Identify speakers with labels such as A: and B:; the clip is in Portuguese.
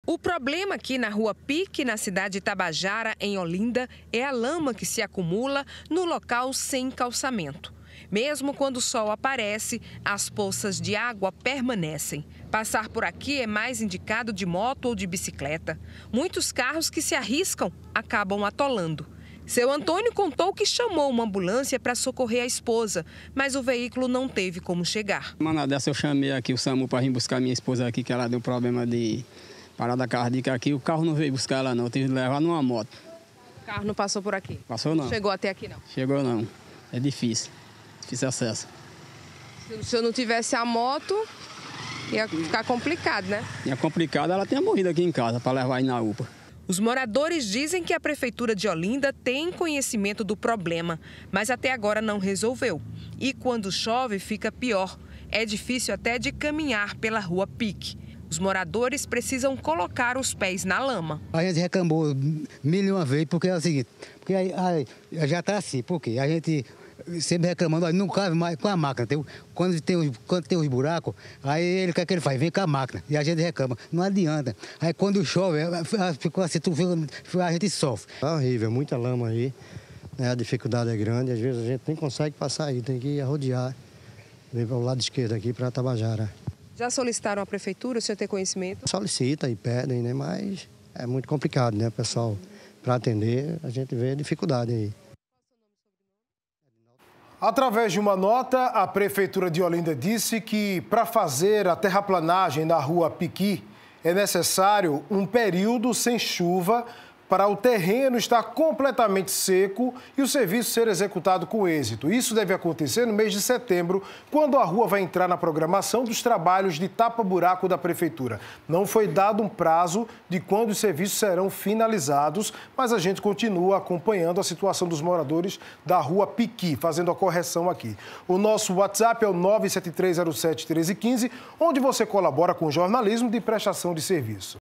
A: O problema aqui na Rua Pique, na cidade de Tabajara, em Olinda, é a lama que se acumula no local sem calçamento. Mesmo quando o sol aparece, as poças de água permanecem. Passar por aqui é mais indicado de moto ou de bicicleta. Muitos carros que se arriscam acabam atolando. Seu Antônio contou que chamou uma ambulância para socorrer a esposa, mas o veículo não teve como chegar.
B: Uma dessa eu chamei aqui o SAMU para vir buscar minha esposa aqui, que ela deu problema de parada cardíaca aqui. O carro não veio buscar ela não, teve que levar numa moto.
A: O carro não passou por aqui?
B: Passou não.
A: Chegou até aqui não?
B: Chegou não, é difícil acesso.
A: Se o senhor não tivesse a moto, ia ficar complicado, né?
B: Ia complicado, ela tinha morrido aqui em casa para levar aí na UPA.
A: Os moradores dizem que a Prefeitura de Olinda tem conhecimento do problema, mas até agora não resolveu. E quando chove, fica pior. É difícil até de caminhar pela Rua Pique. Os moradores precisam colocar os pés na lama.
C: A gente reclamou mil e uma vezes, porque é o seguinte, porque aí já está assim, porque a gente sempre reclamando, não cabe mais com a máquina. Quando tem os buracos, aí ele quer que ele faz, vem com a máquina. E a gente reclama, não adianta. Aí quando chove, ficou assim, a gente sofre.
D: É horrível, muita lama aí, né? A dificuldade é grande, às vezes a gente nem consegue passar aí, tem que rodear, vir para o lado esquerdo aqui para Tabajara.
A: Já solicitaram à Prefeitura, o senhor tem conhecimento?
D: Solicita e pedem, né? Mas é muito complicado, né, pessoal? Para atender, a gente vê a dificuldade aí.
E: Através de uma nota, a Prefeitura de Olinda disse que para fazer a terraplanagem na Rua Piqui é necessário um período sem chuva para o terreno estar completamente seco e o serviço ser executado com êxito. Isso deve acontecer no mês de setembro, quando a rua vai entrar na programação dos trabalhos de tapa-buraco da Prefeitura. Não foi dado um prazo de quando os serviços serão finalizados, mas a gente continua acompanhando a situação dos moradores da Rua Piqui, fazendo a correção aqui. O nosso WhatsApp é o 973071315, onde você colabora com o jornalismo de prestação de serviço.